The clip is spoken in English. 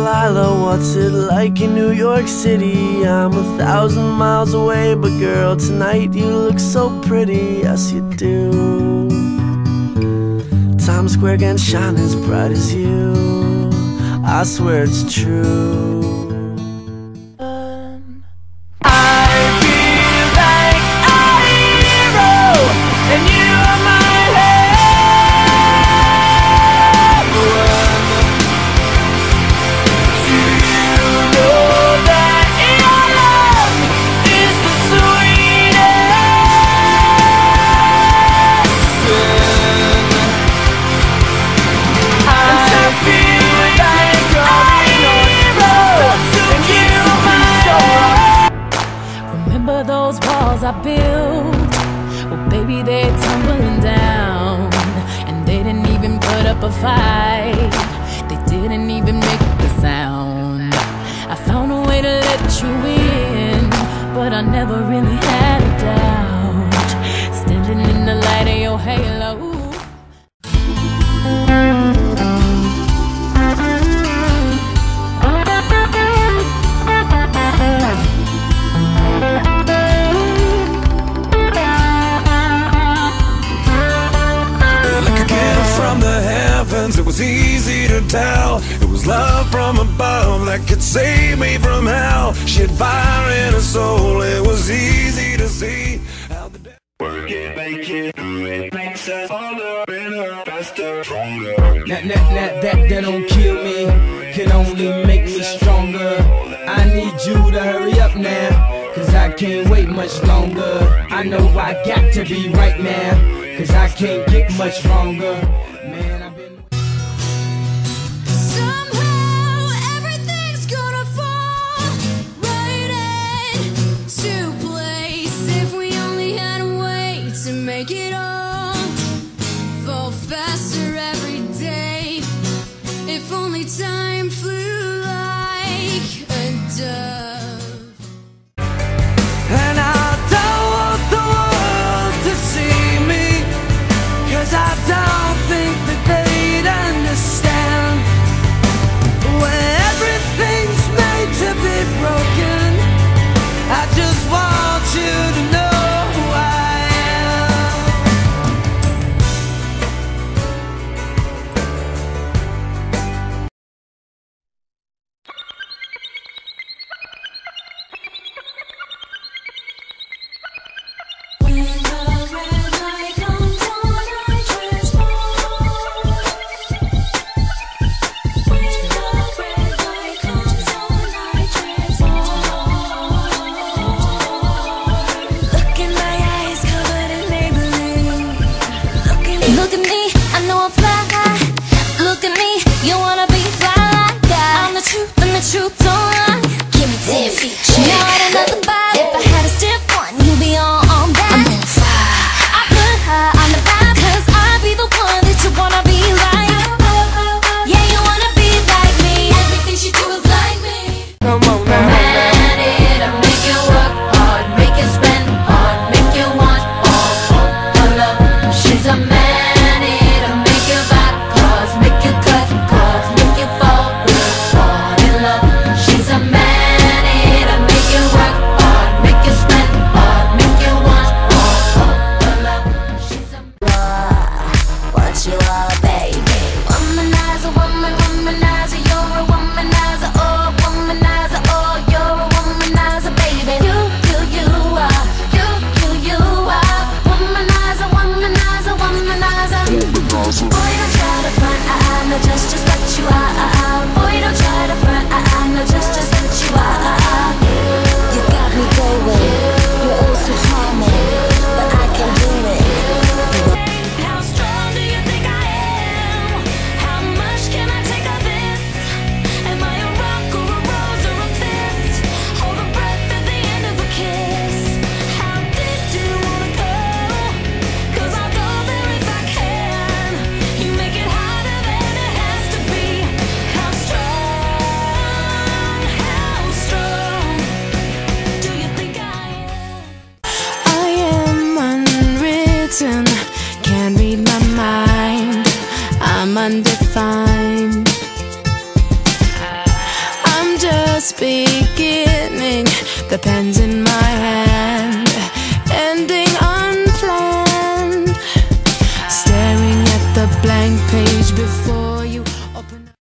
Delilah, what's it like in New York City? I'm 1,000 miles away, but girl, tonight you look so pretty, yes you do. Times Square can shine as bright as you, I swear it's true. Those walls I built, well baby they're tumbling down, and they didn't even put up a fight, they didn't even make the sound. I found a way to let you in, but I never really had a doubt, standing in the light of your halo. It was easy to tell, it was love from above that could save me from hell. She had fire in her soul, it was easy to see how the work it, make it, do it, makes us harder, better, faster, stronger. That don't kill me, can only make me stronger. I need you to hurry up now, cause I can't wait much longer. I know I got to be right now, cause I can't get much longer. Man, I've been make it all fall faster every day. If only time flew like a dove. And I don't want the world to see me, cause I don't think that they'd understand. When everything's made to be broken, I just want you to know truth don't lie. Give me 10 feet. Now I another body. If I had a stiff one, you'd be on that. I'm on fire. I put her on the vibe, cause I'll be the one that you wanna be like. Yeah, you wanna be like me. Everything she do is like me. Come on now. Man, it'll make you work hard, make you spend hard, make you want all her love. She's a man, it'll make you back cause, make you cut cards, make you fall hard in love. She's a man, it'll make you work hard, make you spend hard, make you want all her love. She's a what you are, baby. Womanizer, woman, womanizer, you're a womanizer, oh, womanizer, oh, you're a womanizer, baby. You are, you are, womanizer, womanizer, womanizer. Boy, don't try to front, I know just what you are. Boy, don't try to front, I know just what you are. You got me going, you're oh so charming, but I can do it. How strong do you think I am? How much can I take of this? Am I a rock or a rose or a fist? Hold a breath at the end of a kiss. How deep do you wanna go? Cause I'll go there if I can. You make it harder than it has to be. How strong do you think I am? I am unwritten, can't read my mind, I'm undefined. just beginning. The pen's in my hand, ending unplanned. Staring at the blank page before you open